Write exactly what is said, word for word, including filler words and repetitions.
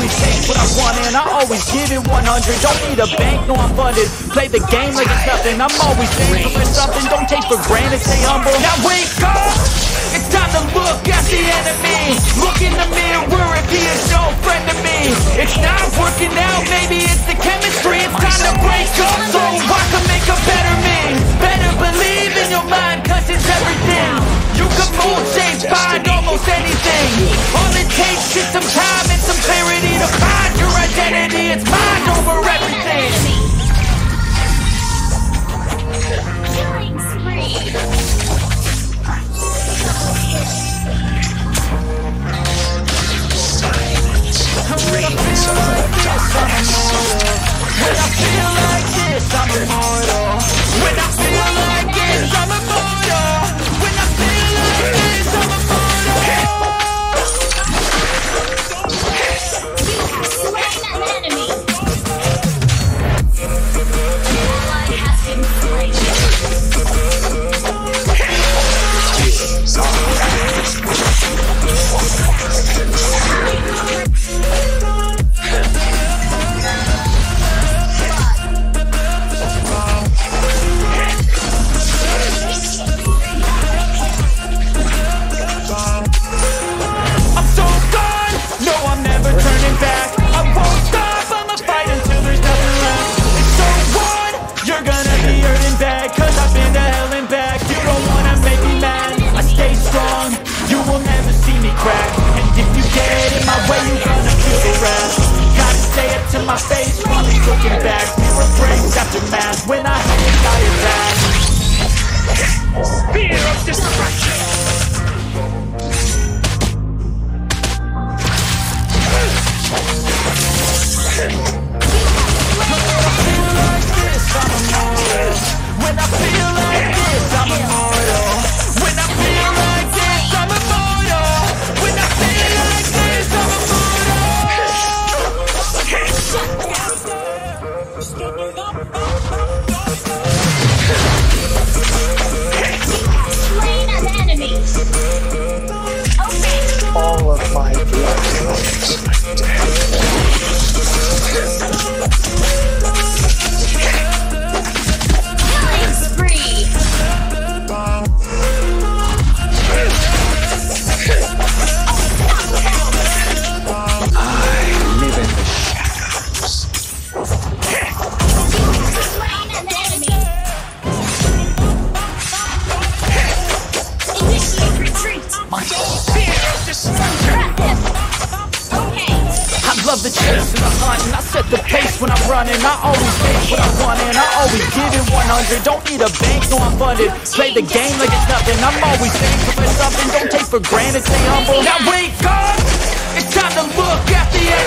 always take what I want and I always give it one hundred. Don't need a bank, no I'm funded. Play the game like it's nothing. I'm always thankful for something. Don't take for granted, stay humble. Now wake up! It's time to look at the enemy. Look in the mirror if he is no friend to me. It's not working out, maybe it's the chemistry. It's time to break up so I can make a better me. Better believe in your mind, cause it's everything. You can move, change, find almost anything. All it takes is some time and some clarity to find your identity. It's mind over everything. Killing spree. When I feel like this, I'm immortal. When I feel like this, I'm immortal. When I feel like this, I'm immortal. You have slain an enemy. An ally has been slain. My face while he's looking back. Mirror breaks after math. When I hit it, I attack. Spear of destruction. When I feel like this, I'm immortal. When I feel like this, I'm immortal. When I feel like this, I'm immortal. Slain an enemy. Okay. All of my blessings. Killing spree. I live in the shadows. Slain an enemy. Initiate retreat. My spear of destruction. Okay. I love the chase and the hunt, and I set the pace when I'm running. I always take what I want and I always give it one hundred. Don't need a bank, no I'm funded. Play the game like it's nothing. I'm always thankful for something. Don't take for granted, stay humble. Now wake up! It's time to look at the end.